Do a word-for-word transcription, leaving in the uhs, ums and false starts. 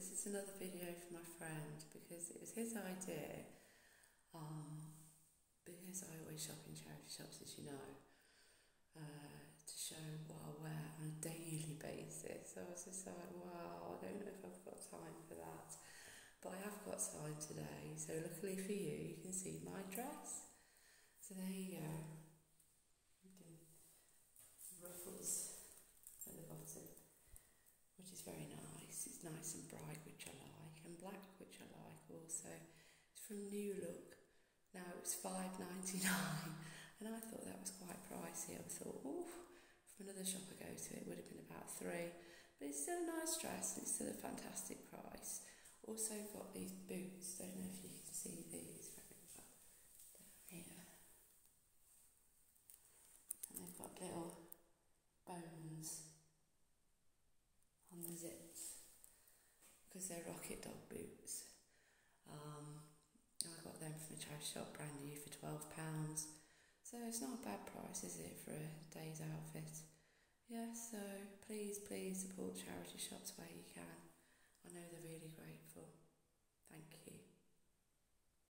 this is another video for my friend because it was his idea, um, because I always shop in charity shops, as you know, uh, to show what I wear on a daily basis. So I was just like, wow, I don't know if I've got time for that, but I have got time today. So luckily for you, you can see my dress. So there you go. Ruffles at the bottom, which is very nice. It's nice and bright, which I like, and black, which I like also. It's from New Look. Now it was five ninety-nine, and I thought that was quite pricey. I thought, oh, from another shop I go to, it would have been about three, but it's still a nice dress, and it's still a fantastic price. Also got these boots. Don't know if you can see these very well down here, and they've got little bones on the zips because they're Rocket Dog boots. Um, I got them from a charity shop, brand new, for twelve pounds. So it's not a bad price, is it, for a day's outfit? Yeah, so please, please support charity shops where you can. I know they're really grateful. Thank you.